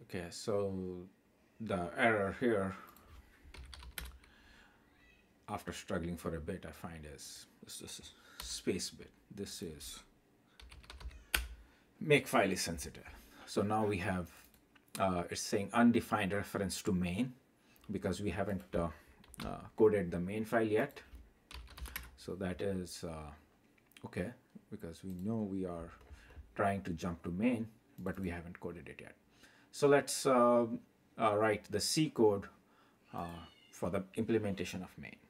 Okay, so the error here, after struggling for a bit, I find is this space bit. This is Makefile is sensitive. So now we have, it's saying undefined reference to main because we haven't coded the main file yet. So that is okay, because we know we are trying to jump to main, but we haven't coded it yet. So let's write the C code for the implementation of main.